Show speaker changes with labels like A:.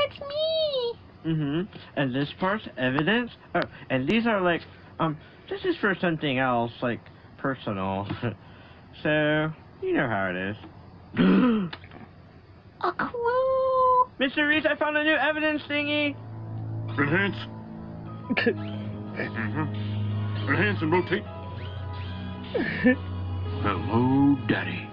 A: It's me.
B: Mm-hmm. And this part's evidence. Oh, and these are like, this is for something else, like personal. So, you know how it is.
A: A clue.
B: Mr. Reese, I found a new evidence thingy.
C: Enhance. Enhance and rotate. Hello, Daddy.